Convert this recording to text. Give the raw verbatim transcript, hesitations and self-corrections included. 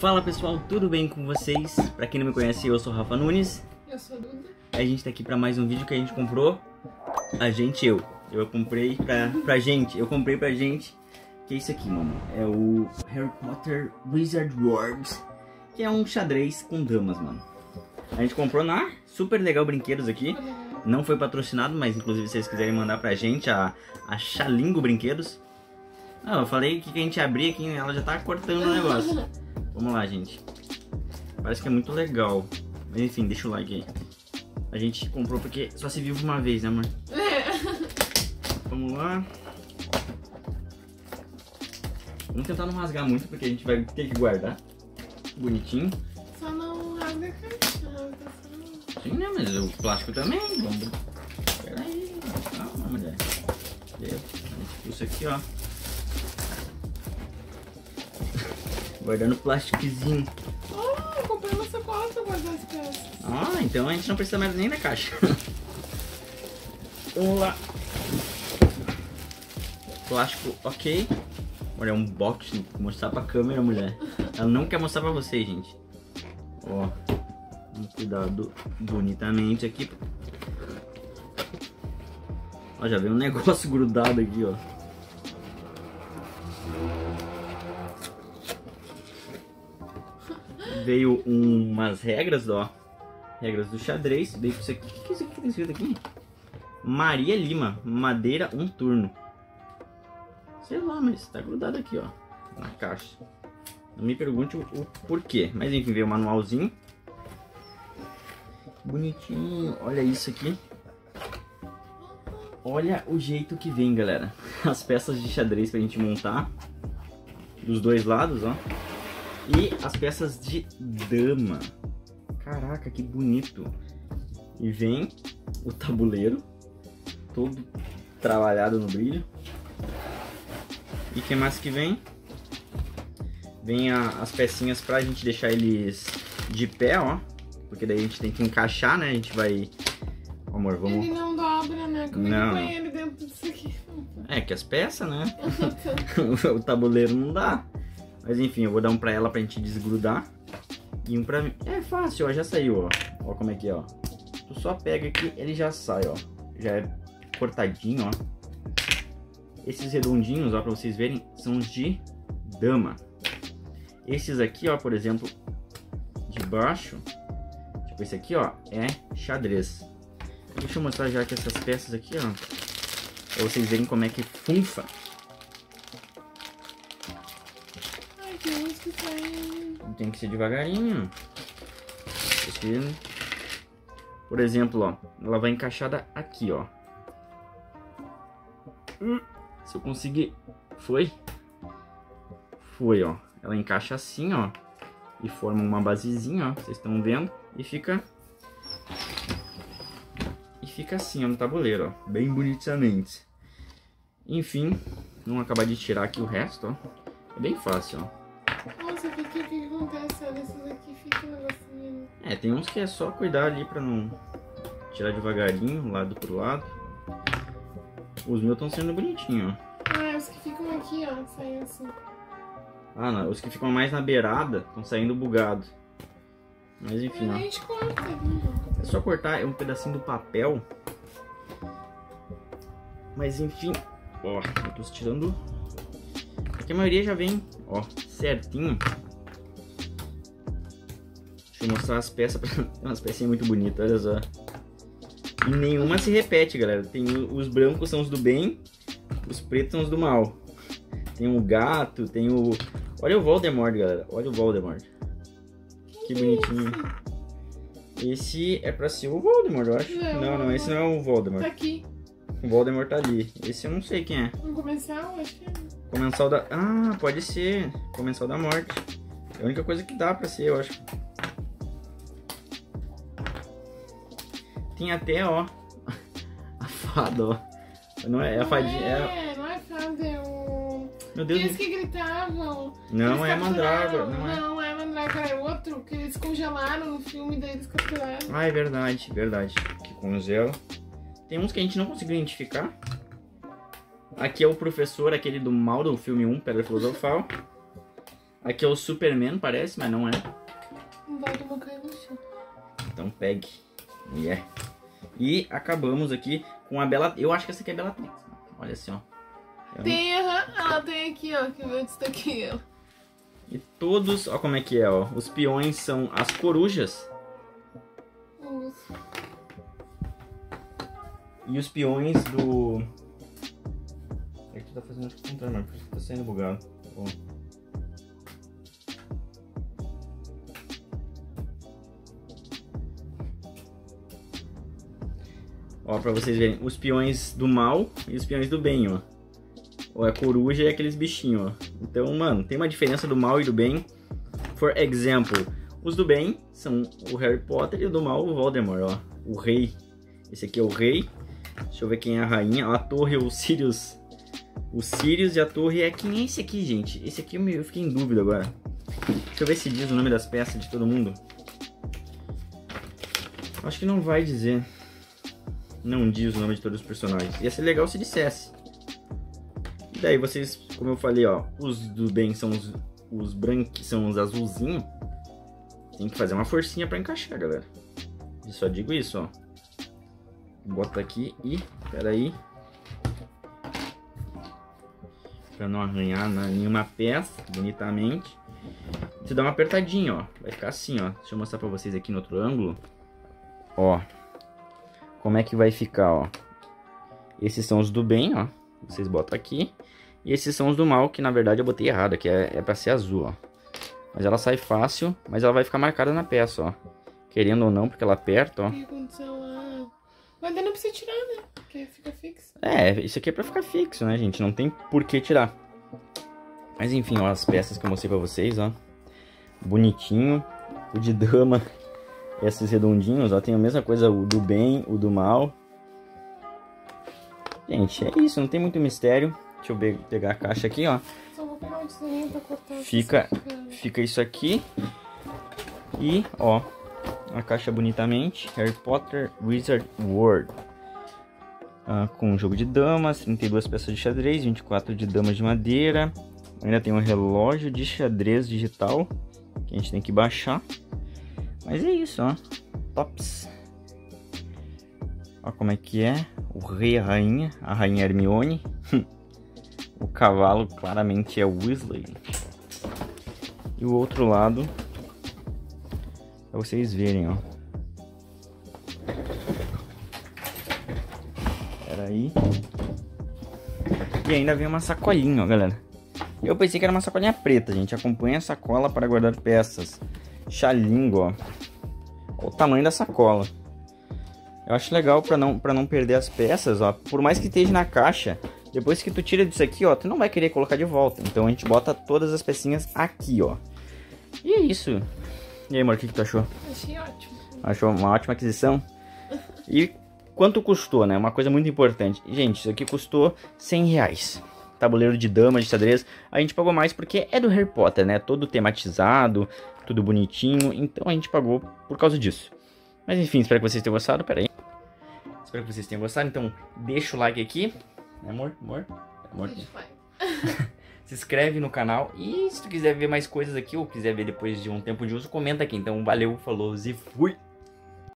Fala pessoal, tudo bem com vocês? Pra quem não me conhece, eu sou o Rafa Nunes. Eu sou a Duda. A gente tá aqui pra mais um vídeo que a gente comprou. A gente, eu. Eu comprei pra, pra gente. Eu comprei pra gente. Que é isso aqui, mano. É o Harry Potter Wizard World. Que é um xadrez com damas, mano. A gente comprou na Super Legal Brinquedos aqui. Não foi patrocinado, mas inclusive se vocês quiserem mandar pra gente a, a Xalingo Brinquedos. Não, eu falei que a gente abria aqui, ela já tá cortando o negócio. Vamos lá, gente. Parece que é muito legal. Mas enfim, deixa o like aí. A gente comprou porque só se vive uma vez, né, amor? É. Vamos lá. Vamos tentar não rasgar muito, porque a gente vai ter que guardar. Bonitinho. Só não rasga a caixa, rasga só. Sim, né? Mas o plástico também. Vamos. Pera aí. Calma, mulher. A gente puxa aqui, ó. Guardando plastiquezinho. Oh, eu comprei uma sacola pra guardar as peças. Ah, então a gente não precisa mais nem da caixa. Vamos lá. Plástico, ok. Olha, um box, vou mostrar pra câmera, mulher. Ela não quer mostrar pra vocês, gente. Ó, vamos cuidar do, bonitamente aqui. Ó, já veio um negócio grudado aqui, ó. Veio um, umas regras, ó. Regras do xadrez. Veio isso aqui. O que é isso aqui que tá escrito aqui? Maria Lima, madeira um turno. Sei lá, mas tá grudado aqui, ó. Na caixa. Não me pergunte o, o porquê. Mas enfim, veio o manualzinho. Bonitinho. Olha isso aqui. Olha o jeito que vem, galera. As peças de xadrez pra gente montar. Dos dois lados, ó. E as peças de dama. Caraca, que bonito. E vem o tabuleiro. Todo trabalhado no brilho. E o que mais que vem? Vem a, as pecinhas pra gente deixar eles de pé, ó. Porque daí a gente tem que encaixar, né? A gente vai... Ó, amor, vamos... Ele não dobra, né? Como não, é que põe ele dentro disso aqui? É, que as peças, né? O tabuleiro não dá. Mas enfim, eu vou dar um pra ela pra gente desgrudar. E um pra mim. É fácil, ó, já saiu, ó. Ó como é que é, ó. Tu só pega aqui, ele já sai, ó. Já é cortadinho, ó. Esses redondinhos, ó, pra vocês verem, são os de dama. Esses aqui, ó, por exemplo, de baixo. Tipo esse aqui, ó, é xadrez. Deixa eu mostrar já que essas peças aqui, ó. Pra vocês verem como é que funfa. Tem uns que saem... Tem que ser devagarinho. Esse, por exemplo, ó, ela vai encaixada aqui, ó. Se eu conseguir... Foi? Foi, ó. Ela encaixa assim, ó. E forma uma basezinha, ó. Vocês estão vendo? E fica... E fica assim, ó, no tabuleiro, ó. Bem bonitamente. Enfim, vamos acabar de tirar aqui o resto, ó. É bem fácil, ó. Nossa, o que, que, que acontece? Olha, esses aqui ficam um negocinho. É, tem uns que é só cuidar ali pra não tirar devagarinho, lado pro lado. Os meus estão sendo bonitinhos, ó. Ah, os que ficam aqui, ó, saem assim. Ah, não, os que ficam mais na beirada estão saindo bugados. Mas enfim, A ó. gente corta, viu? É só cortar um pedacinho do papel. Mas enfim, ó, eu tô tirando... Aqui a maioria já vem, ó, certinho. Deixa eu mostrar as peças. Umas pecinhas muito bonitas, olha só. E nenhuma se repete, galera. Tem os brancos são os do bem, os pretos são os do mal. Tem o gato, tem o... Olha o Voldemort, galera. Olha o Voldemort. Que bonitinho. Esse é pra ser o Voldemort, eu acho. Não, não, não, esse não é o Voldemort. Tá aqui. O Voldemort tá ali. Esse eu não sei quem é. Vamos começar? Acho que é. Comensal da... Ah, pode ser. Comensal da morte. É a única coisa que dá pra ser, eu acho. Tem até, ó. A fada, ó. Não é, é a fadinha. É, É... não é fada, é o... Meu Deus. Eles que gritavam. Não eles é mandrágora. Não é. Não é mandrágora, é outro que eles congelaram no filme, daí eles capturaram. Ah, é verdade, verdade. Que congela. Tem uns que a gente não conseguiu identificar. Aqui é o professor, aquele do mal do filme um, Pedra Filosofal. Aqui é o Superman, parece, mas não é. Não vai tomar cair no chão. Então pegue. Yeah. E acabamos aqui com a Bela... Eu acho que essa aqui é a Bellatrix. Olha assim, ó. É um... Tem, aham. Ela tem aqui, ó. Que eu destaquei ela. E todos... Ó como é que é, ó. Os peões são as corujas. Isso. E os peões do... É que tu tá fazendo o contrário, mas por isso que tá saindo bugado. Bom. Ó, pra vocês verem, os peões do mal e os peões do bem, ó. Ó, a coruja e aqueles bichinhos, ó. Então, mano, tem uma diferença do mal e do bem. For example, os do bem são o Harry Potter e o do mal o Voldemort, ó. O rei. Esse aqui é o rei. Deixa eu ver quem é a rainha. Ó, a torre, o Sirius. O Sirius e a torre é... Quem é esse aqui, gente? Esse aqui eu, me... eu fiquei em dúvida agora. Deixa eu ver se diz o nome das peças de todo mundo. Acho que não vai dizer. Não diz o nome de todos os personagens. Ia ser legal se dissesse. E daí vocês, como eu falei, ó, os do bem são os, os brancos, são os azulzinhos. Tem que fazer uma forcinha pra encaixar, galera. Eu só digo isso, ó. Bota aqui e... Pera aí. Pra não arranhar nenhuma peça, bonitamente. Você dá uma apertadinha, ó. Vai ficar assim, ó. Deixa eu mostrar pra vocês aqui no outro ângulo. Ó. Como é que vai ficar, ó. Esses são os do bem, ó. Vocês botam aqui. E esses são os do mal, que na verdade eu botei errado. Aqui é, é pra ser azul, ó. Mas ela sai fácil, mas ela vai ficar marcada na peça, ó. Querendo ou não, porque ela aperta, ó. O que aconteceu lá? Mas daí não precisa tirar, né? Porque fica fixo. É, isso aqui é pra ficar fixo, né, gente? Não tem por que tirar. Mas enfim, ó, as peças que eu mostrei pra vocês, ó. Bonitinho. O de dama. Esses redondinhos, ó, tem a mesma coisa, o do bem, o do mal. Gente, é isso, não tem muito mistério. Deixa eu pegar a caixa aqui, ó. Só vou pegar um desenho pra cortar. Fica, fica isso aqui. E, ó, a caixa bonitamente. Harry Potter Wizard World. Ah, com um jogo de damas, trinta e duas peças de xadrez, vinte e quatro de damas de madeira. Ainda tem um relógio de xadrez digital, que a gente tem que baixar. Mas é isso, ó. Tops. Ó como é que é. O rei e a rainha. A rainha Hermione. O cavalo claramente é o Weasley. E o outro lado, pra vocês verem, ó. Pera aí. E ainda vem uma sacolinha, ó, galera. Eu pensei que era uma sacolinha preta, gente. Acompanha a sacola para guardar peças. Xalingo, ó. Olha o tamanho da sacola. Eu acho legal pra não, pra não perder as peças, ó. Por mais que esteja na caixa, depois que tu tira disso aqui, ó, tu não vai querer colocar de volta. Então a gente bota todas as pecinhas aqui, ó. E é isso. E aí, amor, o que, que tu achou? Achei ótimo. Achou uma ótima aquisição? E quanto custou, né? Uma coisa muito importante. Gente, isso aqui custou cem reais. Tabuleiro de damas, de xadrez. A gente pagou mais porque é do Harry Potter, né? Todo tematizado, tudo bonitinho. Então a gente pagou por causa disso. Mas enfim, espero que vocês tenham gostado. Pera aí. Espero que vocês tenham gostado. Então deixa o like aqui. Amor? Amor? Amor? Se inscreve no canal. E se tu quiser ver mais coisas aqui ou quiser ver depois de um tempo de uso, comenta aqui. Então valeu, falou e fui!